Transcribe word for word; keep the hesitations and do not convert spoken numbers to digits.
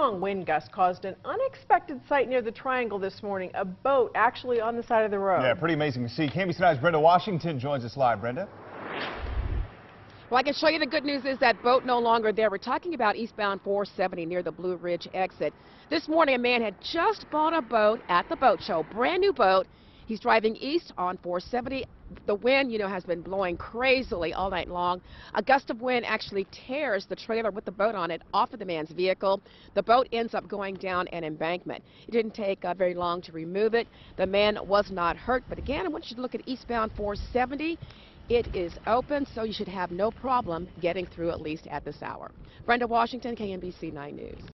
strong wind gust caused an unexpected sight near the triangle this morning, a boat actually on the side of the road. Yeah, pretty amazing to see. K M B C nine's Brenda Washington joins us live. Brenda? Well, I can show you the good news is that boat no longer there. We're talking about eastbound four seventy near the Blue Ridge exit. This morning, a man had just bought a boat at the boat show, brand new boat. He's driving east on four seventy. The wind, you know, has been blowing crazily all night long. A gust of wind actually tears the trailer with the boat on it off of the man's vehicle. The boat ends up going down an embankment. It didn't take uh, very long to remove it. The man was not hurt, but again, I want you to look at eastbound four seventy. It is open, so you should have no problem getting through at least at this hour. Brenda Washington, K M B C nine News.